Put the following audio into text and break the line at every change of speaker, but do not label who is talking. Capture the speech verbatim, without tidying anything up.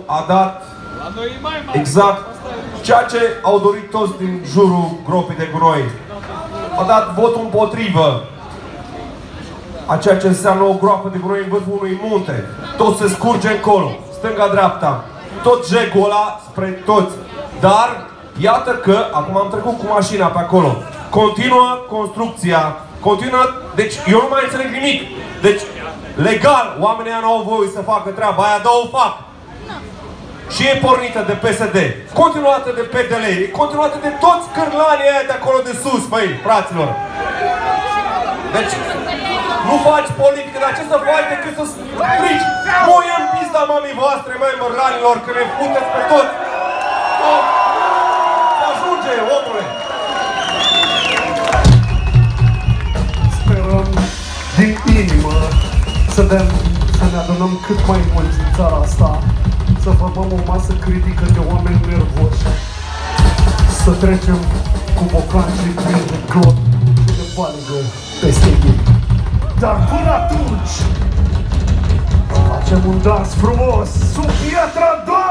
a dat exact ceea ce au dorit toți din jurul gropii de gunoi. A dat votul împotrivă a ceea ce înseamnă o groapă de gunoi în vârful unui munte. Tot se scurge încolo, stânga-dreapta, tot jegul ăla spre toți. Dar, iată că, acum am trecut cu mașina pe acolo, continuă construcția, continuă, deci eu nu mai înțeleg nimic. Deci, legal, oamenii ăia nu au voie să facă treaba aia, dar o fac. Și e pornită de P S D, continuată de P D L, e continuată de toți cârlanii aia de acolo de sus, băi, fraților. Deci, nu faci politică, dar ce să faci decât să strigi moi în pizda mamii voastre, mai mărlanilor, că ne puteți pe toți. Se ajunge, omule!
Sperăm din inimă să, dăm, să ne adunăm cât mai mulți în țara asta, să formăm o masă critică de oameni nervoși, să trecem cu bocancii plini de clot și de paligă peste ei. Dar până atunci, facem un dans frumos sub Piatra Doamnei!